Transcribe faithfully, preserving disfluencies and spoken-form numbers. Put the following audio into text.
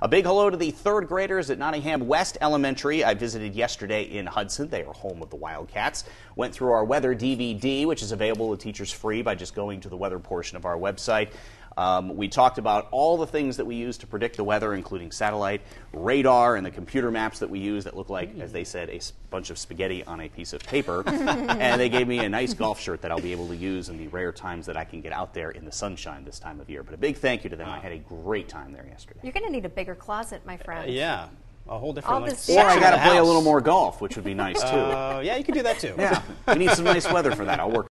A big hello to the third graders at Nottingham West Elementary. I visited yesterday in Hudson. They are home of the Wildcats. Went through our weather D V D, which is available to teachers free by just going to the weather portion of our website. Um, we talked about all the things that we use to predict the weather, including satellite, radar, and the computer maps that we use that look like, as they said, a bunch of spaghetti on a piece of paper. And they gave me a nice golf shirt that I'll be able to use in the rare times that I can get out there in the sunshine this time of year. But a big thank you to them. I had a great time there yesterday. You're going to need a bigger closet, my friend. Uh, yeah. A whole different, All like, this Or I got to play a house. little more golf, which would be nice, too. Uh, yeah, you can do that, too. Yeah, we need some nice weather for that. I'll work